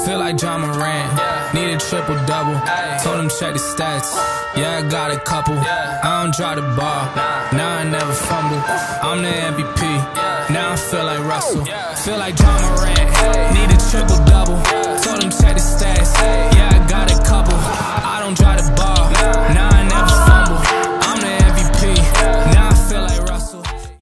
Feel like John Morant, need a triple-double. Told him check the stats, yeah, I got a couple. I don't drop the ball, now I never fumble. I'm the MVP, now I feel like Russell. Feel like John Morant, need a triple-double. Told